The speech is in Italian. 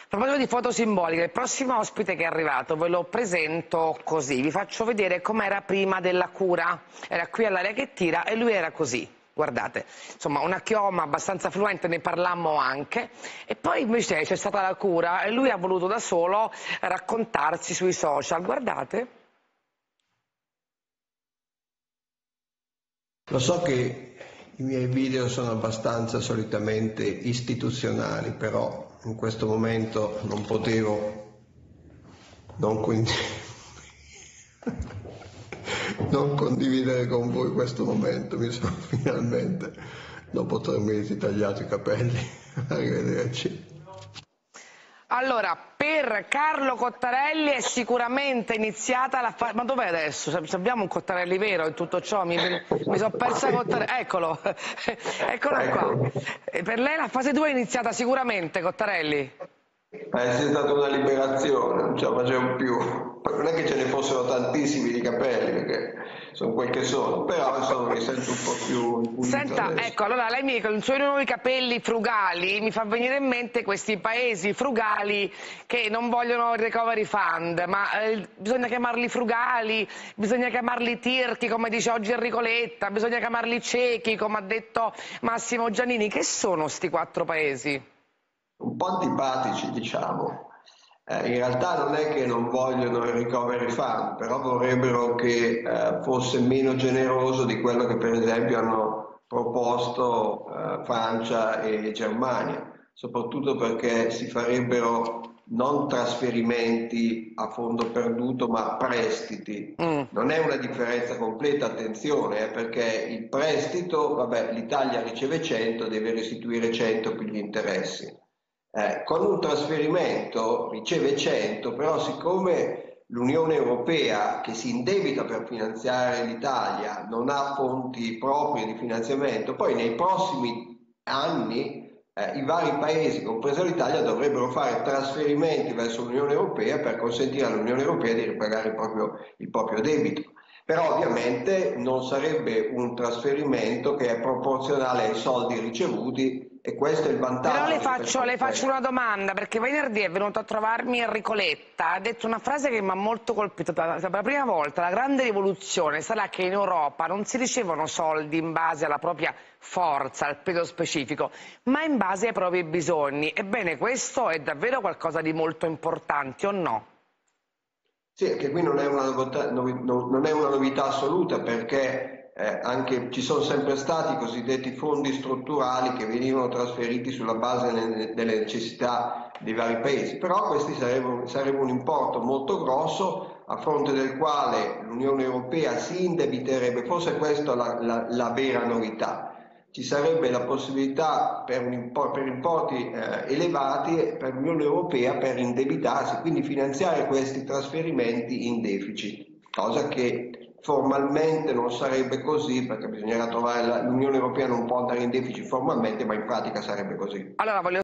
proposito di foto simboliche, il prossimo ospite che è arrivato ve lo presento così, vi faccio vedere com'era prima della cura, era qui all'Aria che tira e lui era così, guardate, insomma una chioma abbastanza fluente, ne parlammo anche, e poi invece c'è stata la cura e lui ha voluto da solo raccontarsi sui social, guardate. Lo so che i miei video sono abbastanza solitamente istituzionali, però in questo momento non potevo non condividere con voi questo momento. Mi sono finalmente, dopo 3 mesi, tagliato i capelli. Arrivederci. Allora, per Carlo Cottarelli è sicuramente iniziata la fase... Ma dov'è adesso? Abbiamo un Cottarelli vero in tutto ciò? Mi sono persa Cottarelli. Eccolo, eccolo qua. Per lei la fase 2 è iniziata sicuramente, Cottarelli? È stata una liberazione, non ce la facevo più. Non è che ce ne fossero tantissimi di capelli, perché sono quel che sono, però insomma mi sento un po' più pulito. Senta, adesso. ecco, allora lei con i suoi nuovi capelli frugali mi fa venire in mente questi paesi frugali che non vogliono il recovery fund, ma bisogna chiamarli frugali, bisogna chiamarli tirchi, come dice oggi Enrico Letta, bisogna chiamarli ciechi, come ha detto Massimo Giannini. Che sono sti 4 paesi? Un po' antipatici, diciamo. In realtà non è che non vogliono il recovery fund, però vorrebbero che fosse meno generoso di quello che per esempio hanno proposto Francia e Germania, soprattutto perché si farebbero non trasferimenti a fondo perduto, ma prestiti. Non è una differenza completa, attenzione, perché il prestito, vabbè, l'Italia riceve 100, deve restituire 100 più gli interessi. Con un trasferimento riceve 100, però siccome l'Unione Europea, che si indebita per finanziare l'Italia, non ha fonti proprie di finanziamento, poi nei prossimi anni i vari paesi, compreso l'Italia, dovrebbero fare trasferimenti verso l'Unione Europea per consentire all'Unione Europea di ripagare il proprio debito. Però ovviamente non sarebbe un trasferimento che è proporzionale ai soldi ricevuti, e questo è il vantaggio. Però le faccio una domanda, perché venerdì è venuto a trovarmi Enrico Letta, ha detto una frase che mi ha molto colpito. Per la prima volta la grande rivoluzione sarà che in Europa non si ricevono soldi in base alla propria forza, al peso specifico, ma in base ai propri bisogni. Ebbene, questo è davvero qualcosa di molto importante, o no? Sì, che qui non è una novità assoluta, perché anche ci sono sempre stati i cosiddetti fondi strutturali che venivano trasferiti sulla base delle necessità dei vari paesi, però questi sarebbe un importo molto grosso a fronte del quale l'Unione Europea si indebiterebbe. Forse questa è la vera novità. Ci sarebbe la possibilità per importi elevati per l'Unione Europea per indebitarsi, quindi finanziare questi trasferimenti in deficit, cosa che formalmente non sarebbe così, perché bisognerà trovare l'Unione Europea non può andare in deficit formalmente, ma in pratica sarebbe così. Allora, voglio